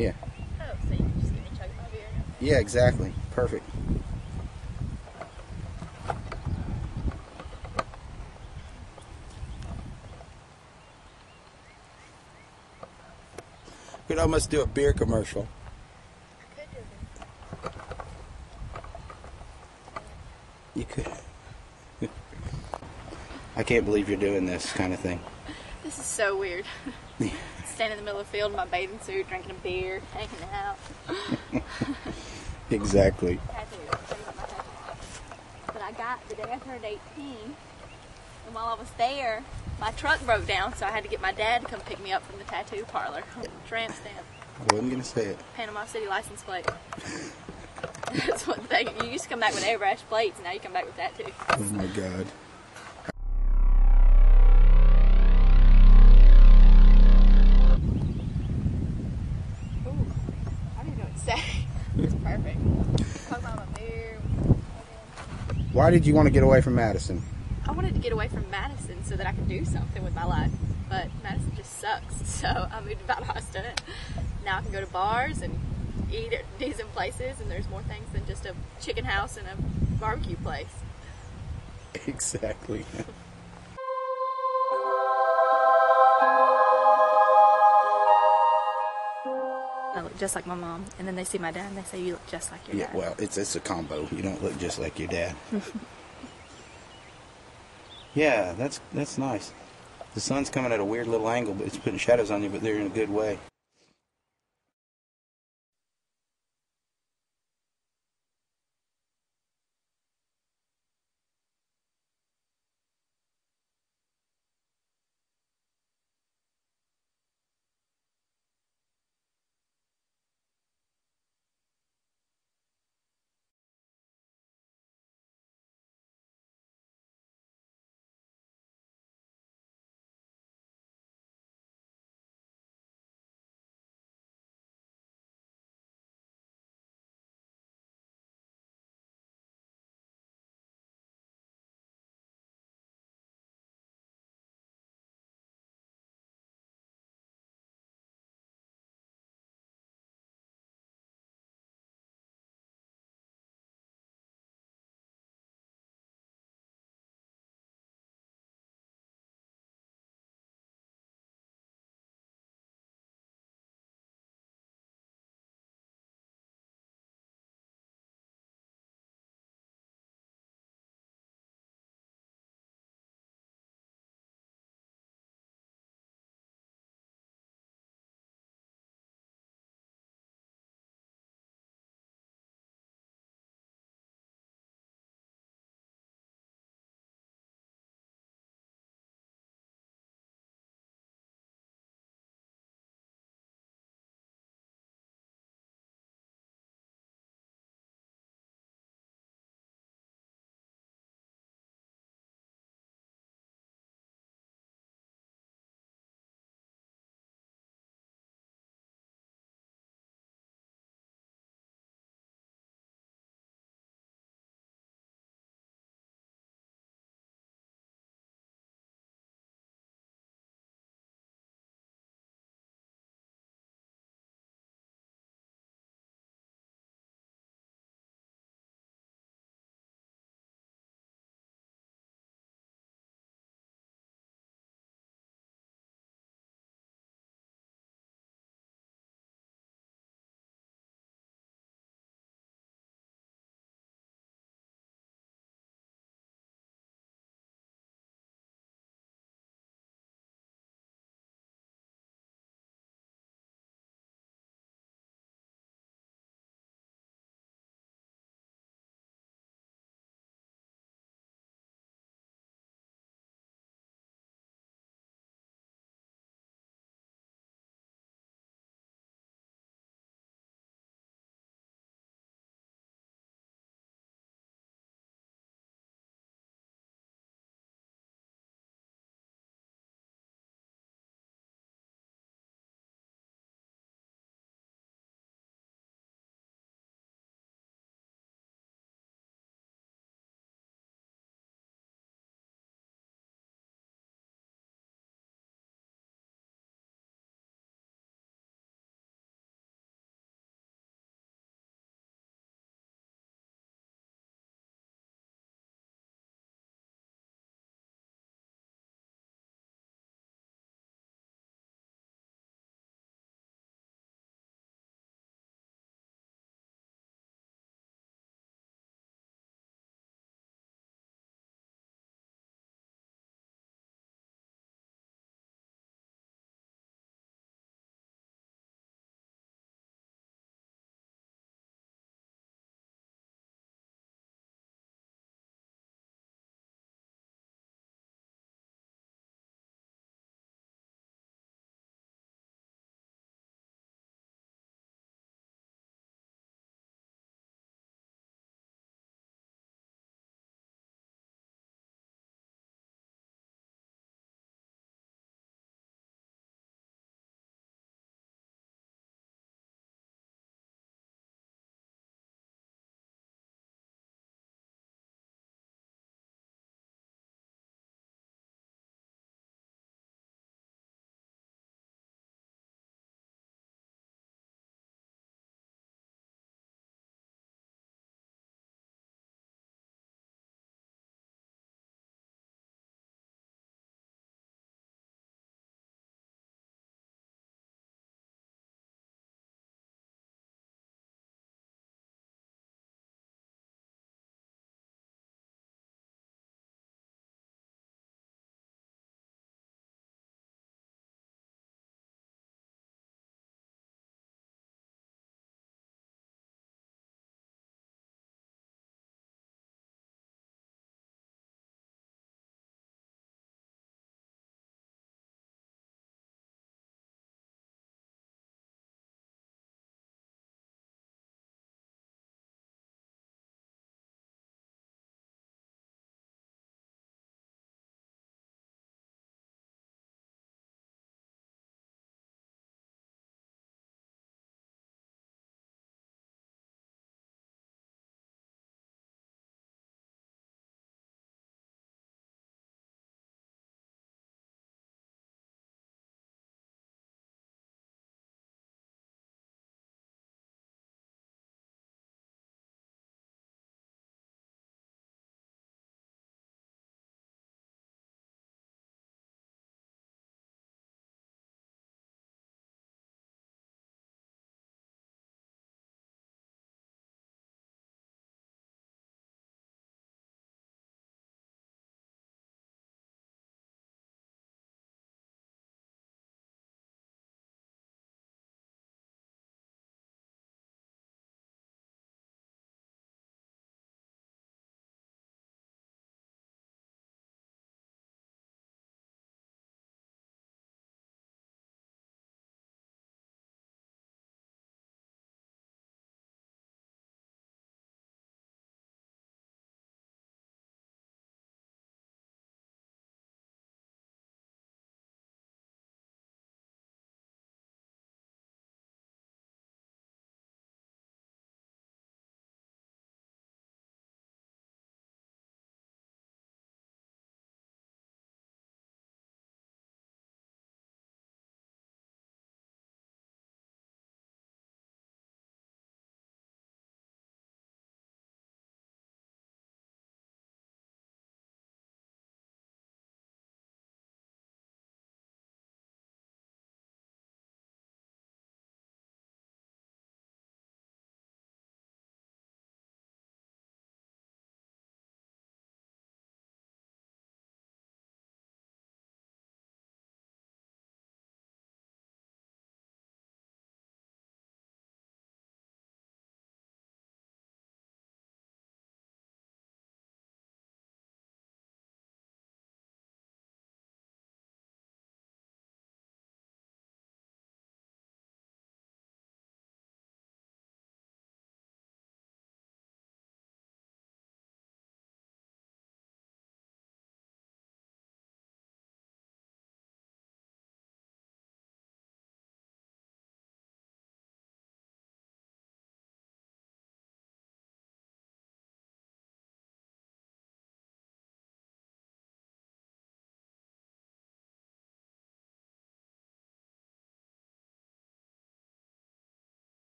Yeah. Oh, so you can just give me a chug of my beer. Yeah, exactly. Perfect. Could almost do a beer commercial. I could do this. You could. I can't believe you're doing this kind of thing. This is so weird. Standing in the middle of the field in my bathing suit, drinking a beer, hanging out. Exactly. Tattoo. I'll tell you about my tattoo. But I got the day I turned 18, and while I was there, my truck broke down, so I had to get my dad to come pick me up from the tattoo parlor. Tramp stamp. I wasn't going to say it. Panama City license plate. That's what they. You used to come back with airbrush plates, and now you come back with tattoos. Oh my God. Ooh, I don't even know what to say. It's perfect. Talk about my beer. Why did you want to get away from Madison? I wanted to get away from Madison so that I could do something with my life, but Madison just sucks. So I moved to Valdosta. Now I can go to bars and eat at decent places, and there's more things than just a chicken house and a barbecue place. Exactly. I look just like my mom, and then they see my dad and they say, "You look just like your dad." Yeah, well, it's a combo. You don't look just like your dad. Yeah, that's nice. The sun's coming at a weird little angle, but it's putting shadows on you, but they're in a good way.